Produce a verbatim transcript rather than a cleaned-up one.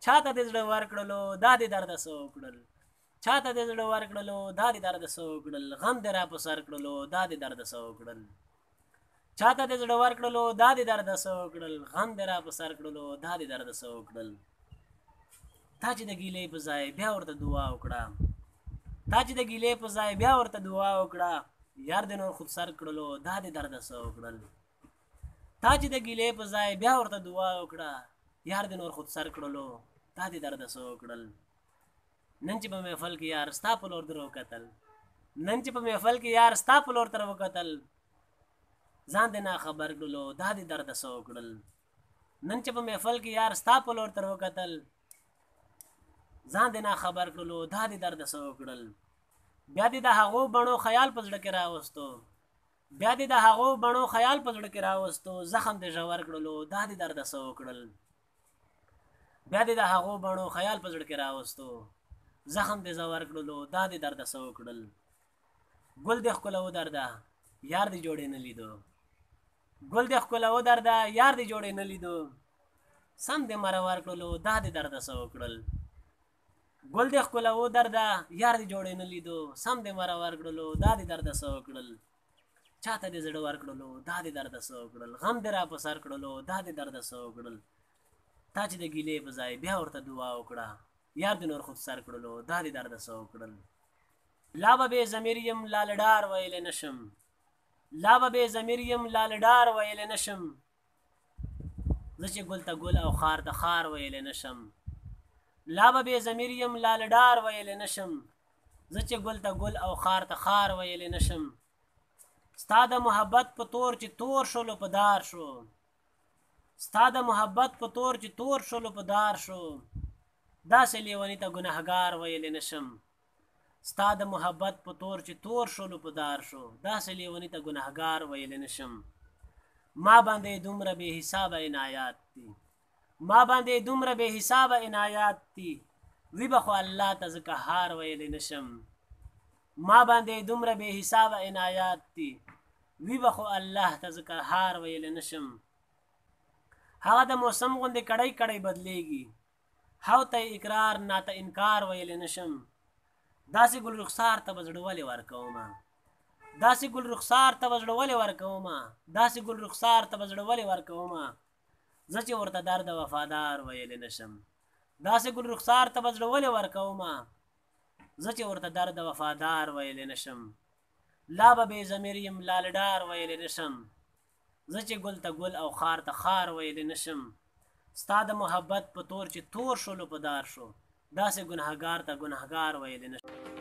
چاته دې زړه ورکړلو دا دې درده څه وکړل چاته دې زړه ورکړلو دا دې درده څه وکړل غم دې را په سر کړلو دا دې درده څه وکړل چاته دې زړه ورکړلو دا دې درده څه وکړل غم دې را په سر کړلو دا دې درده څه وکړل تا چې د ګیلې په ځای بیا ورته دعا وکړه تا چې د ګیلې په ځای بیا ورته دعا وکړه یار دې نور خود سر کړلو دا دې درده څه وکړل تا چې د ګیلې په ځای بیا ورته دعا وکړه یار دې نور خود سر کړلو دا دې درده څه وکړل نن چې په محفل کې یار ستا په لور در وکتل نن چې په محفل کې یار ستا په لور تر وکتل ځان دې ناخبر کړلو دا دې درده څه وکړل نن چې په محفل کې یار ستا په لور تر وکتل ځان دې ناخبر کړلو دا دې درده څه وکړل بیا دې د هغو بڼو خیال په زړه کې راوستو بیا دې د هغو بڼو خیال په زړه کې راوستو زخم دې ژور کړلو دا دې درده څه وکړل بیا دې د هغو بڼو خیال په زړه کې راوستو زخم دې ژور کړلو دا دې درده څه وکړل ګل دې ښکله ودرده یار دې جوړې نه لیدو ګل دې ښکله ودرده یار دې جوړې نه لیدو سم دې مره ورکړلو دا دې درده څه وکړل ګل دې ښکله ودرده یار دې جوړې نه لیدو سم دې مره ورکړلو دا دې درده څه وکړل چاته دې زړه ورکړلو دا دې درده څه وکړل غم دې را په سر کړلو دا دې درده څه وکړل تا چې د ګیلې په ځای بیا ورته دعا وکړه یار دې نور خود سر کړلو دا دې درده څه وکړل لا به بې ضمیر یم لالډار ویلی نشم لا به بې ضمیر یم لالډار ویلی نشم زه چې ګل ته ګل او خار ته خار ویلی نشم لا به بې ضمیر یم لالډار ویلی نشم زه چې ګل ته ګل او خار ته خار ویلی نشم ستا د محبت په تور چې تور شولو په دار شو ستا د محبت په تور چې تور شولو په دار شو داسې لیوني ته ګنهګار ویلی نشم ستا د محبت په تور چې تور شولو په دار شو داسې لیوني ته ګنهګار ویلی نشم ما باندې دومره بې حسابه عنایات دي ما باندې دومره بې حسابه عنایات دي وی به خو الله ته زه قهار ویلی نشم ما باندې دومره بې حسابه عنایات دي وی به خو الله ته زه قهار ویلی نشم هغه د موسم غوندې کړی کړی بدلیږي هو ته اقرار ناته انکار ویلی نشم داسې ګل رخسار ته به زړه ولې ورکومه داسې ګل رخسار ته به زړه ولې ورکومه داسې ګل رخسار ته به زړه ولې ورکومه زه چې ورته درد وفادار ویلی نشم داسې ګل رخسار ته به زړه ولې ورکومه زه چې ورته درد وفادار ویلی نشم لا به بې ضمیر یم لالډار ویلی نشم زه چې ګل ته ګل او خار ته خار ویلی نشم ستا د محبت په تور چې تور شولو په دار شو داسې ګنهګار ته ګنهګار ویلی نشم